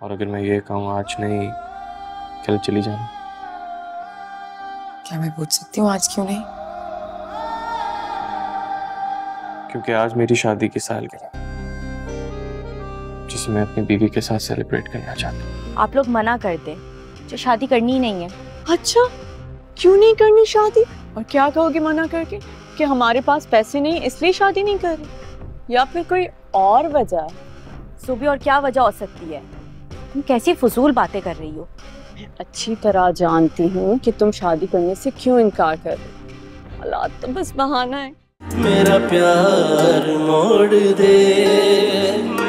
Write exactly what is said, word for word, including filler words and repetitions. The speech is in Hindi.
और अगर मैं ये कहूँ आज नहीं कल चली जाना, क्या मैं पूछ सकती हूँ आज क्यों नहीं? क्योंकि आज मेरी शादी की सालगिरह जिसे मैं अपनी बीवी के साथ सेलिब्रेट करना चाहता हूँ। आप लोग मना कर दें, जो शादी करनी ही नहीं है। अच्छा, क्यों नहीं करनी शादी? और क्या कहोगे मना करके कि हमारे पास पैसे नहीं इसलिए शादी नहीं कर रही, या फिर कोई और वजह है? सुबह और क्या वजह हो सकती है? तुम कैसी फजूल बातें कर रही हो। मैं अच्छी तरह जानती हूँ कि तुम शादी करने से क्यों इनकार कर रहे हो। हालात तो बस बहाना है। मेरा प्यार मोड़ दे।